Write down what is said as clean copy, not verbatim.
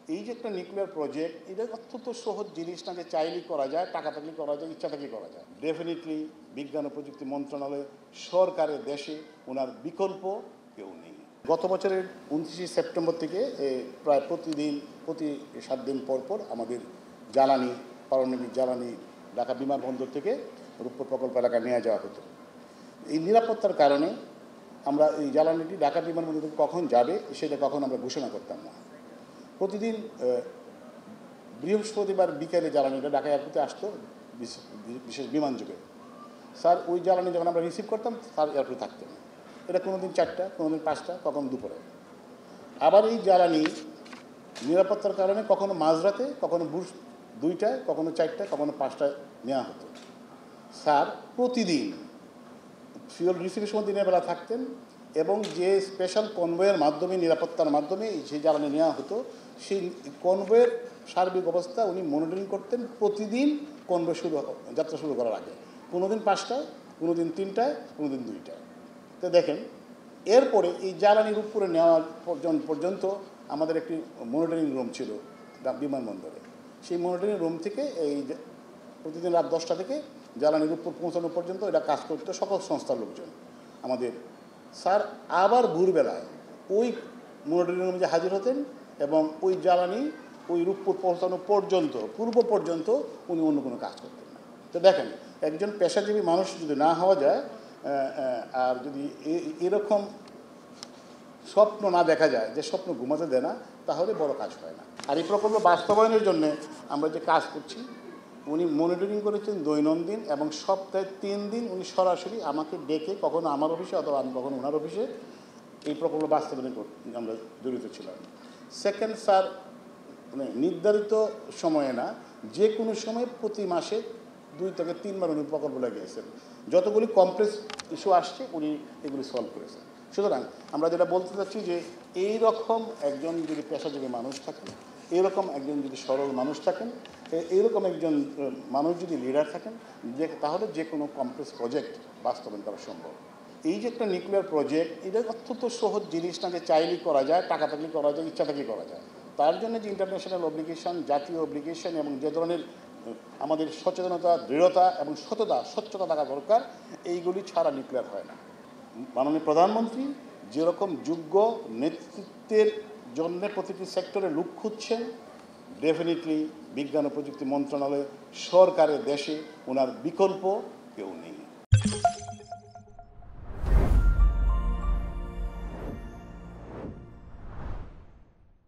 এই যে একটা নিউক্লিয়ার প্রজেক্ট, এটা অত্যন্ত সহজ জিনিস না যে চাইলেই করা যায়, টাকা থাকলে করা যায়, ইচ্ছা থাকলে করা যায়। ডেফিনেটলি বিজ্ঞান ও প্রযুক্তি মন্ত্রণালয় সরকারের দেশে ওনার বিকল্প কেউ নেই। গত বছরের 29শে সেপ্টেম্বর থেকে প্রায় প্রতি 7 দিন পর পর আমাদের জ্বালানি, পারমাণবিক জ্বালানি ঢাকা বিমানবন্দর থেকে রূপপুর প্রকল্প এলাকায় নিয়ে যাওয়া হতো। এই নিরাপত্তার কারণে আমরা এই জ্বালানিটি ঢাকা বিমানবন্দর থেকে কখন যাবে সেটা কখন আমরা ঘোষণা করতাম না। প্রতিদিন বৃহস্পতিবার বিকেলে জ্বালানিটা ঢাকা এয়ারপোর্টে আসতো বিশেষ বিমান যোগে। স্যার ওই জ্বালানি যখন আমরা রিসিভ করতাম স্যার এয়ারপোর্টে থাকতেন। এটা কোনোদিন 4টা, কোনোদিন 5টা, কখনো দুপুরে। আবার এই জ্বালানি নিরাপত্তার কারণে কখনো মাঝরাতে, কখনো 2টায়, কখনো 4টায়, কখনো 5টায় নেওয়া হতো। স্যার প্রতিদিন ফিউল রিসিভের সময় দিনের বেলা থাকতেন এবং যে স্পেশাল কনভয়ের মাধ্যমে, নিরাপত্তার মাধ্যমে সেই জ্বালানি নেওয়া হতো, সেই কনভয়ের সার্বিক অবস্থা উনি মনিটরিং করতেন প্রতিদিন কনভয় যাত্রা শুরু করার আগে। কোনোদিন 5টায়, কোনোদিন 3টায়, কোনোদিন 2টায়। তো দেখেন, এরপরে এই জ্বালানির উপরে নেওয়ার পর্যন্ত আমাদের একটি মনিটরিং রুম ছিল বিমানবন্দরে। সেই মনিটরিং রুম থেকে এই প্রতিদিন রাত 10টা থেকে জ্বালানির উপর পৌঁছানো পর্যন্ত এটা কাজ করতো সকল সংস্থার লোকজন আমাদের। স্যার আবার ভোরবেলায় ওই মনিটরিং রুমে যে হাজির হতেন এবং ওই জ্বালানি ওই রূপপুর পৌঁছানো পর্যন্ত, পূর্ব পর্যন্ত উনি অন্য কোনো কাজ করতেন না। তো দেখেন, একজন পেশাজীবী মানুষ যদি না হওয়া যায় আর যদি এরকম স্বপ্ন না দেখা যায়, যে স্বপ্ন ঘুমাতে দেয় না, তাহলে বড় কাজ হয় না। আর এই প্রকল্প বাস্তবায়নের জন্য আমরা যে কাজ করছি, উনি মনিটরিং করেছেন দৈনন্দিন এবং সপ্তাহে 3 দিন উনি সরাসরি আমাকে ডেকে, কখনো আমার অফিসে অথবা আমি কখনো ওনার অফিসে এই প্রকল্প বাস্তবায়ন আমরা জড়িত ছিলাম। সেকেন্ড, স্যার মানে নির্ধারিত সময়ে না, যে কোনো সময় প্রতি মাসে 2 থেকে 3 বার উনি প্রকল্প লাগিয়েছেন। যতগুলি কমপ্লেক্স ইস্যু আসছে উনি এগুলি সলভ করেছেন। সুতরাং আমরা যেটা বলতে চাচ্ছি যে এই রকম একজন যদি পেশাজীবী মানুষ থাকেন, এইরকম একজন যদি সরল মানুষ থাকেন, এইরকম একজন মানুষ যদি লিডার থাকেন, তাহলে যে কোনো কমপ্লেক্স প্রজেক্ট বাস্তবায়ন করা সম্ভব। এই যে একটা নিউক্লিয়ার প্রজেক্ট, এটা অত্যন্ত সহজ জিনিস না যে চাইলেই করা যায়, টাকা থাকলে করা যায়, ইচ্ছা থাকলে করা যায়। তার জন্য যে ইন্টারন্যাশনাল অব্লিগেশন, জাতীয় অব্লিগেশন এবং যে ধরনের আমাদের সচেতনতা, দৃঢ়তা এবং স্বচ্ছতা থাকা দরকার, এইগুলি ছাড়া নিউক্লিয়ার হয় না। মাননীয় প্রধানমন্ত্রী যেরকম যোগ্য নেতৃত্বের জন্য প্রতিটি সেক্টরে লোক খুঁজছেন, ডেফিনেটলি বিজ্ঞান ও প্রযুক্তি মন্ত্রণালয় সরকারের দেশে ওনার বিকল্প কেউ নেই।